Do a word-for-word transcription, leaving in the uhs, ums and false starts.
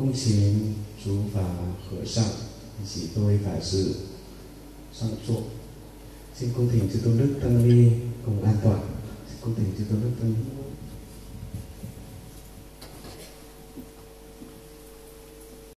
Cung xin chú và和尚一起多位法师上座. Xin cung thỉnh chư tôn đức tăng ni cùng an toàn. Xin cung thỉnh chư tôn đức tăng ni.